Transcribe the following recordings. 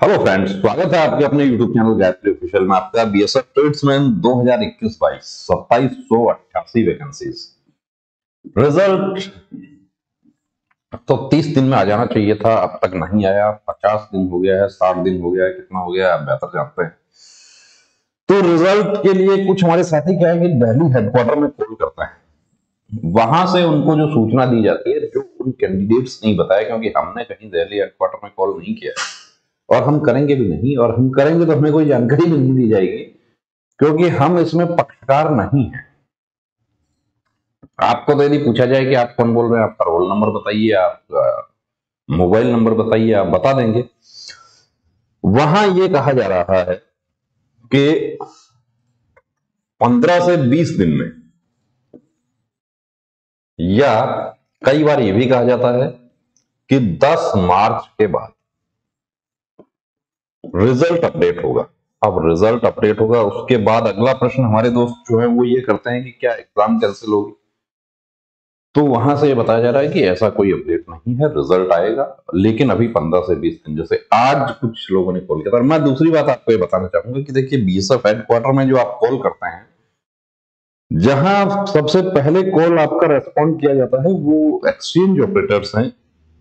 Hello friends, स्वागत है आपके अपने यूट्यूब चैनल गायत्री ऑफिशियल में। आपका बीएसएफ ट्रेड्समैन 2021-22 2788 वैकेंसीज। रिजल्ट तो 30 दिन में आ जाना चाहिए था, अब तक नहीं आया। 50 दिन हो गया है, 60 दिन हो गया है, कितना हो गया है आप बेहतर जानते हैं। तो रिजल्ट के लिए कुछ हमारे साथी क्या है कि दिल्ली हेडक्वार्टर में कॉल करते हैं, वहां से उनको जो सूचना दी जाती है, जो उन कैंडिडेट्स नहीं बताया, क्योंकि हमने कहीं दिल्ली हेडक्वार्टर में कॉल नहीं किया और हम करेंगे भी नहीं, और हम करेंगे तो हमें कोई जानकारी भी नहीं दी जाएगी, क्योंकि हम इसमें पक्षकार नहीं हैं। आपको तो यदि पूछा जाए कि आप कौन बोल रहे हैं, आपका रोल नंबर बताइए, आप मोबाइल नंबर बताइए, आप बता देंगे। वहां ये कहा जा रहा है कि 15 से 20 दिन में, या कई बार ये भी कहा जाता है कि 10 मार्च के बाद रिजल्ट अपडेट होगा। अब रिजल्ट अपडेट होगा, उसके बाद अगला प्रश्न हमारे दोस्त जो है वो ये करते हैं कि क्या एग्जाम कैंसिल होगी। तो वहां से ये बताया जा रहा है कि ऐसा कोई अपडेट नहीं है, रिजल्ट आएगा, लेकिन अभी 15 से 20 दिन। जैसे आज कुछ लोगों ने कॉल किया था। और मैं दूसरी बात आपको ये बताना चाहूंगा कि देखिए, बीएसएफ हेडक्वार्टर में जो आप कॉल करते हैं, जहां सबसे पहले कॉल आपका रेस्पॉन्ड किया जाता है, वो एक्सचेंज ऑपरेटर्स हैं।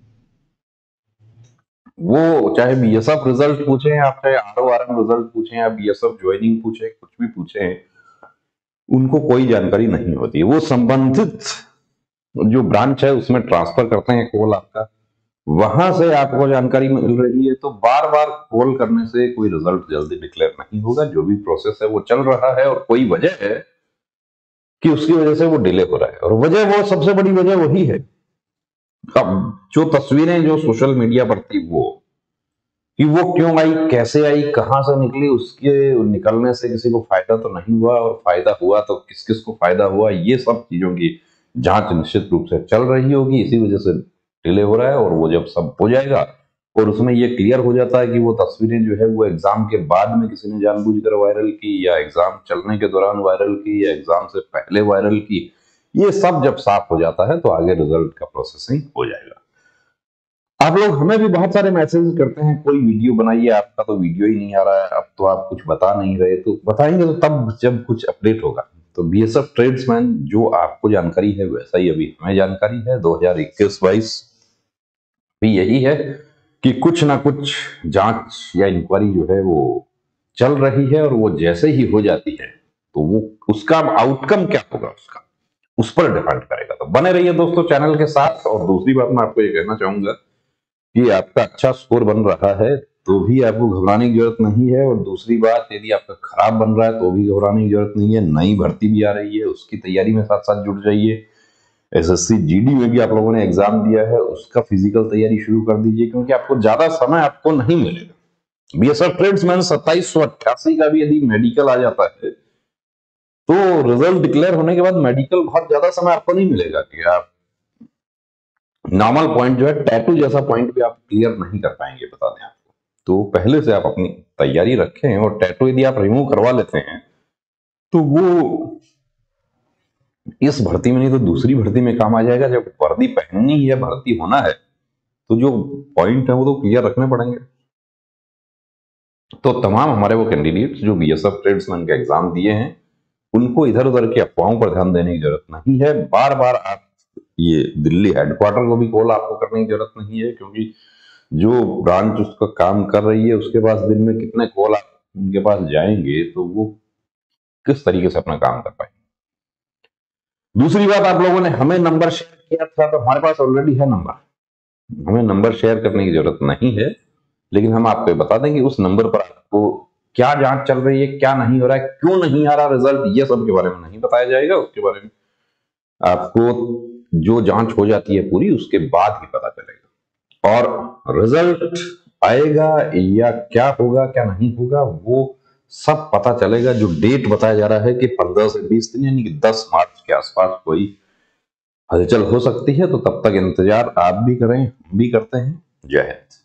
वो चाहे बीएसएफ रिजल्ट पूछे, आप चाहे आरओआरएम रिजल्ट पूछे, या बीएसएफ ज्वाइनिंग पूछे, कुछ भी पूछे, उनको कोई जानकारी नहीं होती है। वो संबंधित जो ब्रांच है उसमें ट्रांसफर करते हैं कॉल आपका, वहां से आपको जानकारी मिल रही है। तो बार बार कॉल करने से कोई रिजल्ट जल्दी डिक्लेयर नहीं होगा। जो भी प्रोसेस है वो चल रहा है, और कोई वजह है कि उसकी वजह से वो डिले हो रहा है, और वजह, वो सबसे बड़ी वजह वही है। अब जो तस्वीरें जो सोशल मीडिया पर थी, वो कि वो क्यों आई, कैसे आई, कहां से निकली, उसके निकलने से किसी को फायदा तो नहीं हुआ, और फायदा हुआ तो किस किस को फायदा हुआ, ये सब चीजों की जांच निश्चित रूप से चल रही होगी। इसी वजह से डिले हो रहा है, और वो जब सब हो जाएगा और उसमें ये क्लियर हो जाता है कि वो तस्वीरें जो है वो एग्जाम के बाद में किसी ने जानबूझकर वायरल की, या एग्जाम चलने के दौरान वायरल की, या एग्जाम से पहले वायरल की, ये सब जब साफ हो जाता है तो आगे रिजल्ट का प्रोसेसिंग हो जाएगा। आप लोग हमें भी बहुत सारे मैसेज करते हैं, कोई वीडियो बनाइए, आपका तो वीडियो ही नहीं आ रहा है, अब तो आप कुछ बता नहीं रहे। तो बताएंगे तो तब जब कुछ अपडेट होगा। तो बीएसएफ ट्रेड्समैन जो आपको जानकारी है, वैसा ही अभी हमें जानकारी है। 2021-22 भी यही है कि कुछ ना कुछ जांच या इंक्वायरी जो है वो चल रही है, और वो जैसे ही हो जाती है तो वो उसका आउटकम क्या होगा, उसका उस पर डिपेंड करेगा। तो बने रहिए दोस्तों चैनल के साथ। और दूसरी बात मैं आपको ये कहना चाहूंगा कि आपका अच्छा स्कोर बन रहा है तो भी आपको घबराने की जरूरत नहीं है। और दूसरी बात, यदि आपका खराब बन रहा है तो भी घबराने की जरूरत नहीं है। नई भर्ती भी आ रही है, उसकी तैयारी में साथ साथ जुट जाइए। एसएससी जीडी में भी आप लोगों ने एग्जाम दिया है, उसका फिजिकल तैयारी शुरू कर दीजिए, क्योंकि आपको ज्यादा समय आपको नहीं मिलेगा। बीएसएफ ट्रेड्समैन 2788 का भी यदि मेडिकल आ जाता है तो रिजल्ट डिक्लेयर होने के बाद मेडिकल बहुत ज्यादा समय आपको नहीं मिलेगा कि आप नॉर्मल पॉइंट जो है, टैटू जैसा पॉइंट भी आप क्लियर नहीं कर पाएंगे, बता दें आपको। तो पहले से आप अपनी तैयारी रखें, और टैटू यदि आप रिमूव करवा लेते हैं तो वो इस भर्ती में नहीं तो दूसरी भर्ती में काम आ जाएगा। जब वर्दी पहननी है, भर्ती होना है, तो जो पॉइंट है वो तो क्लियर रखने पड़ेंगे। तो तमाम हमारे वो कैंडिडेट्स जो बीएसएफ ट्रेड्समैन के एग्जाम दिए हैं, उनको इधर उधर की अफवाहों पर ध्यान देने की जरूरत नहीं है। बार बार आप ये दिल्ली हेडक्वार्टर को भी कॉल आपको करने की जरूरत नहीं है, क्योंकि जो ब्रांच उसका काम कर रही है उसके पास दिन में कितने कॉल आप उनके पास जाएंगे, तो वो किस तरीके से अपना काम कर पाएंगे। दूसरी बात, आप लोगों ने हमें नंबर शेयर किया था, तो हमारे पास ऑलरेडी है नंबर, हमें नंबर शेयर करने की जरूरत नहीं है। लेकिन हम आपको बता देंगे उस नंबर पर आपको क्या जांच चल रही है, क्या नहीं हो रहा है, क्यों नहीं आ रहा रिजल्ट, ये सब के बारे में नहीं बताया जाएगा। उसके बारे में आपको जो जांच हो जाती है पूरी, उसके बाद ही पता चलेगा। और रिजल्ट आएगा या क्या होगा क्या नहीं होगा, वो सब पता चलेगा। जो डेट बताया जा रहा है कि 15 से 20 दिन, यानी कि 10 मार्च के आसपास कोई हलचल हो सकती है। तो तब तक इंतजार आप भी करें, हम भी करते हैं। जय हिंद।